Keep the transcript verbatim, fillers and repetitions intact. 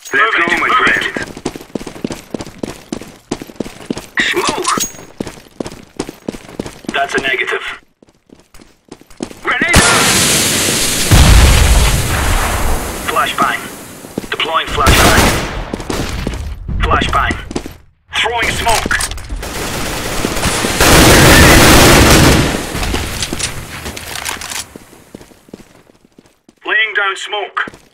Let's go, my friend. Smoke! That's a negative. Grenade out! Flashbang. Deploying flashbang. Flashbang. Throwing smoke. Laying down smoke.